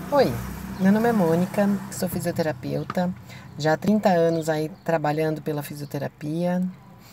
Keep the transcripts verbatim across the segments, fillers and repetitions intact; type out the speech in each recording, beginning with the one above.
Oi, meu nome é Mônica, sou fisioterapeuta, já há trinta anos aí trabalhando pela fisioterapia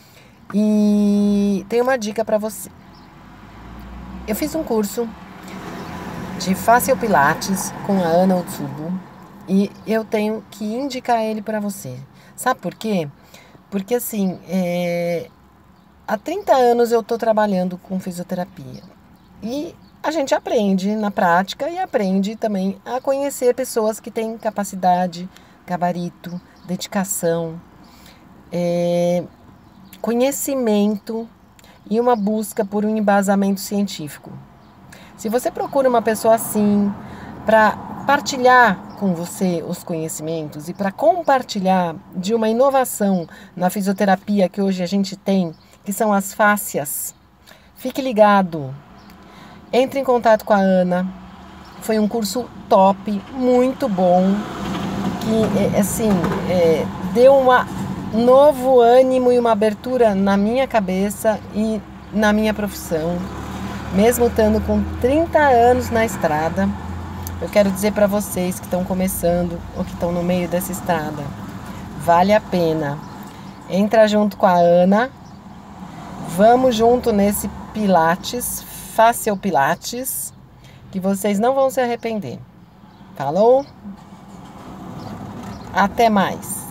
e tenho uma dica para você. Eu fiz um curso de Facial Pilates com a Ana Otsubo e eu tenho que indicar ele para você. Sabe por quê? Porque assim, é... há trinta anos eu estou trabalhando com fisioterapia e a gente aprende na prática e aprende também a conhecer pessoas que têm capacidade, gabarito, dedicação, é, conhecimento e uma busca por um embasamento científico. Se você procura uma pessoa assim para partilhar com você os conhecimentos e para compartilhar de uma inovação na fisioterapia que hoje a gente tem, que são as fáscias, fique ligado. Entre em contato com a Ana. Foi um curso top, muito bom, que assim é, deu um novo ânimo e uma abertura na minha cabeça e na minha profissão. Mesmo estando com trinta anos na estrada, eu quero dizer para vocês que estão começando ou que estão no meio dessa estrada, vale a pena. Entra junto com a Ana, vamos junto nesse Pilates, Facial Pilates, que vocês não vão se arrepender. Falou? Até mais!